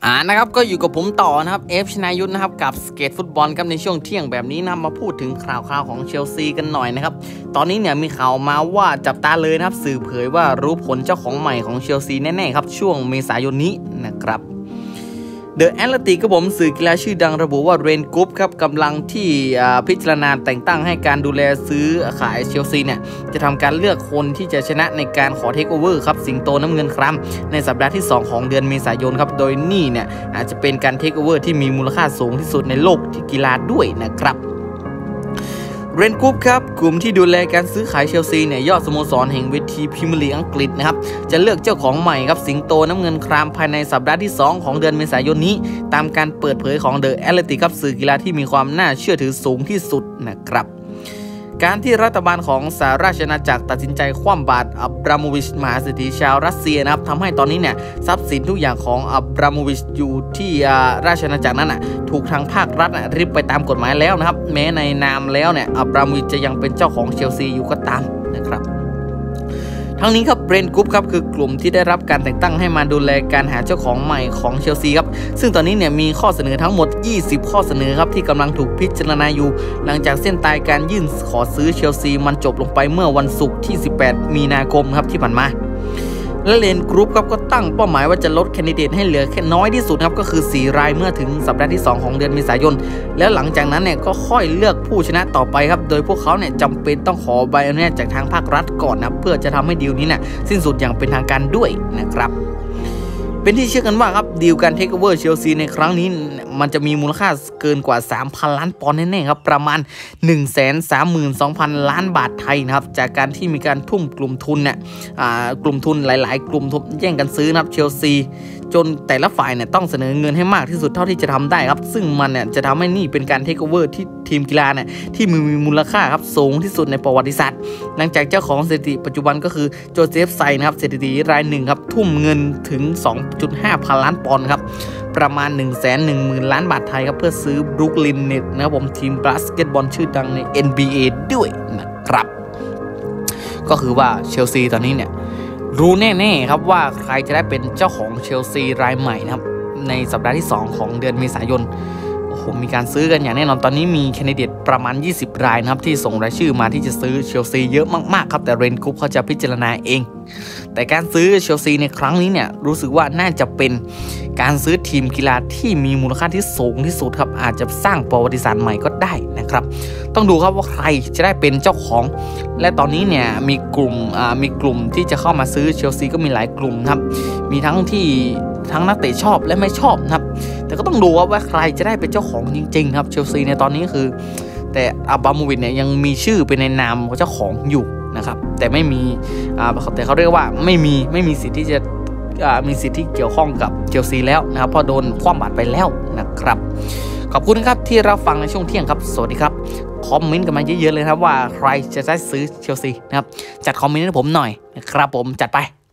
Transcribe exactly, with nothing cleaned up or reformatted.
อ่านะครับก็อยู่กับผมต่อนะครับเอฟชนายุทธนะครับกับสเก็ตฟุตบอลครับในช่วงเที่ยงแบบนี้นะมาพูดถึงข่าวคราวของเชลซีกันหน่อยนะครับตอนนี้เนี่ยมีข่าวมาว่าจับตาเลยนะครับสื่อเผยว่ารู้ผลเจ้าของใหม่ของเชลซีแน่ๆครับช่วงเมษายนนี้นะครับเดอะแอตเลติกครับผมสื่อกีฬาชื่อดังระบุว่าเรนกรุ๊ปครับกำลังที่พิจารณาแต่งตั้งให้การดูแลซื้อขายเชลซีเนี่ยจะทำการเลือกคนที่จะชนะในการขอเทคโอเวอร์ครับสิงโตน้ำเงินครัมในสัปดาห์ที่สองของเดือนเมษายนครับโดยนี่เนี่ยอาจจะเป็นการเทคโอเวอร์ที่มีมูลค่าสูงที่สุดในโลกที่กีฬาด้วยนะครับเรนกรุ๊ปครับกลุ่มที่ดูแลการซื้อขายเชลซีเนี่ยยอดสโมสรแห่งเวทีพรีเมียร์ลีกอังกฤษนะครับจะเลือกเจ้าของใหม่ครับสิงโตน้ำเงินครามภายในสัปดาห์ที่สองของเดือนเมษายนนี้ตามการเปิดเผยของเดอะแอตเลติกครับสื่อกีฬาที่มีความน่าเชื่อถือสูงที่สุดนะครับการที่รัฐบาลของสหราชอาณาจักรตัดสินใจคว่ำบาตรอับราโมวิชมหาเศรษฐีชาวรัสเซียนะครับทำให้ตอนนี้เนี่ยทรัพย์สินทุกอย่างของอับราโมวิชอยู่ที่ราชอาณาจักรนั้นอ่ะถูกทางภาครัฐริบไปตามกฎหมายแล้วนะครับแม้ในนามแล้วเนี่ยอับราโมวิชจะยังเป็นเจ้าของเชลซีอยู่ก็ตามนะครับทั้งนี้ครับเบรนกรุ๊ปครับคือกลุ่มที่ได้รับการแต่งตั้งให้มาดูแลการหาเจ้าของใหม่ของเชลซีครับซึ่งตอนนี้เนี่ยมีข้อเสนอทั้งหมดยี่สิบข้อเสนอครับที่กำลังถูกพิจารณาอยู่หลังจากเส้นตายการยื่นขอซื้อเชลซีมันจบลงไปเมื่อวันศุกร์ที่สิบแปดมีนาคมครับที่ผ่านมาและเลนกรุ๊ปครับก็ตั้งเป้าหมายว่าจะลดแคนดิเดตให้เหลือแค่น้อยที่สุดครับก็คือสี่รายเมื่อถึงสัปดาห์ที่สองของเดือนเมษายนแล้วหลังจากนั้นเนี่ยก็ค่อยเลือกผู้ชนะต่อไปครับโดยพวกเขาเนี่ยจำเป็นต้องขอใบอนุญาตจากทางภาครัฐก่อนนะเพื่อจะทำให้ดีลนี้เนี่ยสิ้นสุดอย่างเป็นทางการด้วยนะครับเป็นที่เชื่อกันว่าครับดีลการเทคโอเวอร์เชลซีในครั้งนี้มันจะมีมูลค่าเกินกว่า สามพัน ล้านปอนด์แน่ๆครับประมาณ หนึ่งแสนสามหมื่นสองพัน ล้านบาทไทยนะครับจากการที่มีการทุ่มกลุ่มทุนเนี่ยกลุ่มทุนหลายๆกลุ่มแย่งกันซื้อนะครับเชลซีจนแต่ละฝ่ายเนี่ยต้องเสนอเงินให้มากที่สุดเท่าที่จะทำได้ครับซึ่งมันเนี่ยจะทำให้นี่เป็นการเทคโอเวอร์ที่ทีมกีฬาเนี่ยที่มีมูลค่าครับสูงที่สุดในประวัติศาสตร์หลังจากเจ้าของสถิติปัจจุบันก็คือโจเซฟไซนะครับสถิติรายหนึ่งครับทุ่มเงินถึง สองจุดห้า พันล้านปอนด์ครับประมาณ หนึ่งแสนหนึ่งหมื่น ล้านบาทไทยครับเพื่อซื้อบรูคลินเน็ตนะครับผมทีมบาสเกตบอลชื่อดังใน เอ็น บี เอ ด้วยนะครับก็คือว่าเชลซีตอนนี้เนี่ยรู้แน่ๆครับว่าใครจะได้เป็นเจ้าของเชลซีรายใหม่นะครับในสัปดาห์ที่สองของเดือนเมษายนโอ้โหมีการซื้อกันอย่างแน่นอนตอนนี้มีแคนดิเดตประมาณยี่สิบรายนะครับที่ส่งรายชื่อมาที่จะซื้อเชลซีเยอะมากๆครับแต่เรนกรุ๊ปเขาจะพิจารณาเองแต่การซื้อเชลซีในครั้งนี้เนี่ยรู้สึกว่าน่าจะเป็นการซื้อทีมกีฬาที่มีมูลค่าที่สูงที่สุดครับอาจจะสร้างประวัติศาสตร์ใหม่ก็ได้นะครับต้องดูครับว่าใครจะได้เป็นเจ้าของและตอนนี้เนี่ยมีกลุ่มอ่ามีกลุ่มที่จะเข้ามาซื้อเชลซีก็มีหลายกลุ่มครับมีทั้งที่ทั้งนักเตะชอบและไม่ชอบนะครับแต่ก็ต้องดูว่าใครจะได้เป็นเจ้าของจริงๆครับเชลซีในตอนนี้คือแต่อับราโมวิชเนี่ยยังมีชื่อเป็นในนามของเจ้าของอยู่นะครับแต่ไม่มีอ่าแต่เขาเรียกว่าไม่มีไม่มีสิทธิ์ที่จะมีสิทธิ์ที่เกี่ยวข้องกับเชลซีแล้วนะครับเพราะโดนคว่ำบาตรไปแล้วนะครับขอบคุณครับที่รับฟังในช่วงเที่ยงครับสวัสดีครับคอมเมนต์กันมาเยอะๆเลยครับว่าใครจะได้ซื้อเชลซีนะครับจัดคอมเมนต์ให้ผมหน่อยนะครับผมจัดไป